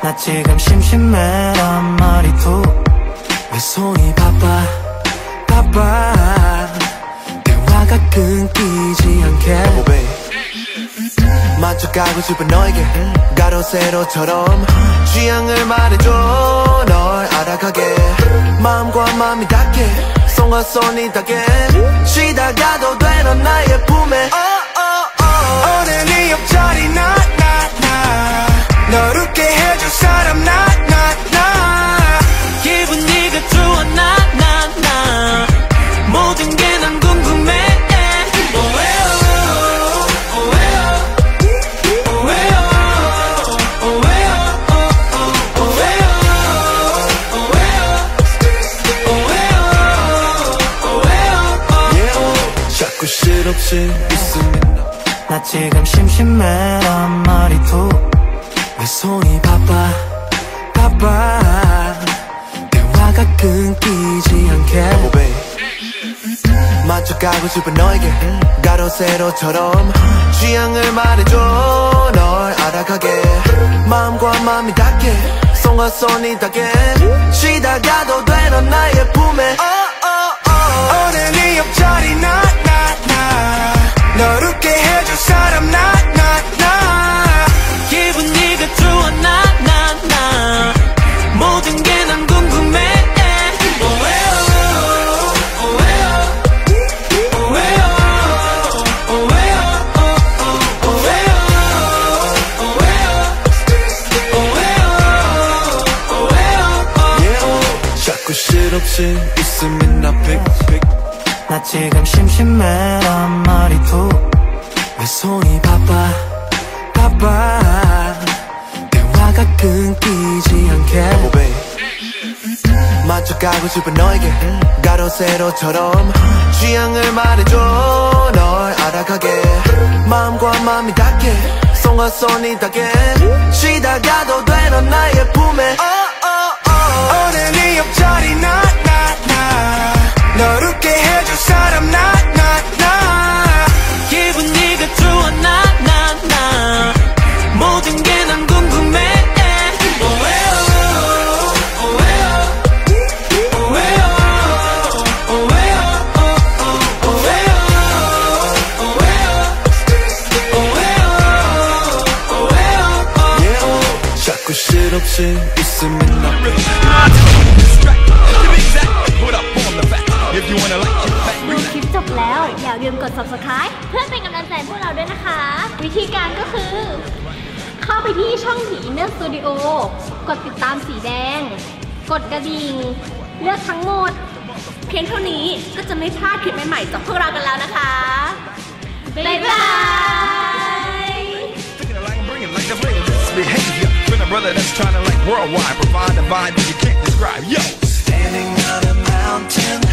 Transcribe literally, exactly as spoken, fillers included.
나 지금 심심해란 말이도 왜 손이 바빠 바빠 대화가 끊기지 않게 만족하고 싶은 너에게 가로세로처럼 취향을 말해줘 널 알아가게 마음과 마음이 닿게 손과 손이 닿게 쉬다가도 돼 넌 나의 품에 오늘 네 옆자리 나 나 나 널 웃게 해줄 사람 나 나 나 기분 네가 좋아 나 나 나 모든 게 난 궁금해 자꾸 실없이 있으면 나 지금 심심해란 말이도 왜 손이 바빠 바빠 대화가 끊기지 않게 만족하고 싶은 너에게 가로세로처럼 취향을 말해줘 널 알아가게 마음과 마음이 닿게 손과 손이 닿게 쉬다가도 돼 넌 나의 품에 오늘 네 옆자리 나 나 나 널 웃게 해줄 사람 나 나 나 기분 네가 좋아 나 나 나 모든 게 난 궁금해 자꾸 실없이 있으면 나 픽픽 나 지금 심심해란 말이도 왜 손이 바빠 바빠 대화가 끊기지 않게 만족하고 싶은 너에게 가로세로처럼 취향을 말해줘 널 알아가게 마음과 마음이 닿게 손과 손이 닿게 쉬다가도 돼 넌 나의 품에 오늘 네 옆자리 나 나 나 널 웃게 해줄 사람 나 나 나 기분 네가 좋아 나 나 나 모든 게 난 궁금해 자꾸 실없이 있으면 나 ดูคลิปจบแล้วอย่าลืมกด ซับสไครบ์ เพื่อเป็นกำลังใจพวกเราด้วยนะคะวิธีการก็คือเข้าไปที่ช่องผีอินเนอร์สตูดิโอกดติดตามสีแดงกดกระดิ่งเลือกทั้งหมดเพียงเท่านี้ก็จะไม่พลาดคลิปใหม่ๆจากพวกเรากันแล้วนะคะบ๊ายบาย Brother that's trying to like worldwide provide the vibe that you can't describe. Yo, standing on a mountain.